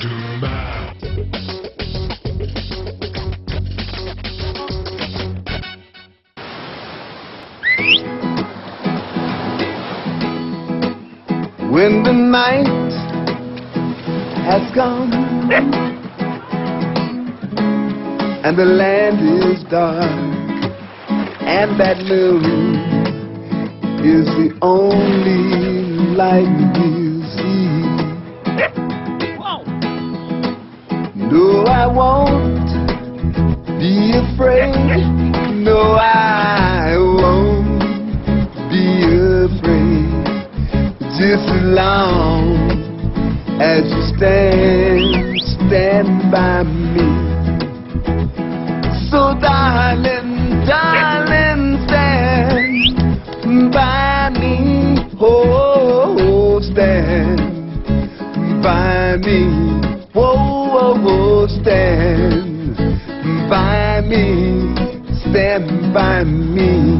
When the night has come and the land is dark and that moon is the only light we'll see. No, I won't be afraid. No, I won't be afraid. Just as long as you stand by me. So darling, darling, stand by me. Oh, stand by me. Oh, stand by me. Stand by me.